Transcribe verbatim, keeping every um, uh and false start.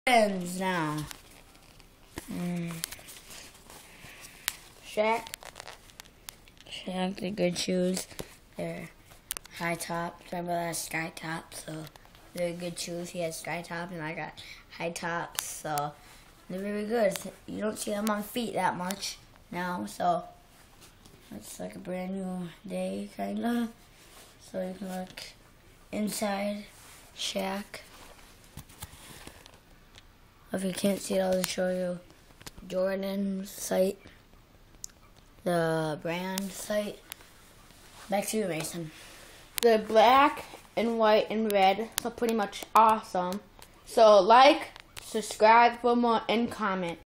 Friends now. Mm. Shaq. Shaq, the good shoes. They're high top. Remember that sky top? So they're good shoes. He has sky top, and I got high tops. So they're very good. You don't see them on feet that much now. So it's like a brand new day, kind of. So you can look inside Shaq. If you can't see it, I'll just show you Jordan's site, the brand site. Back to you, Mason. The black and white and red are pretty much awesome. So like, subscribe for more, and comment.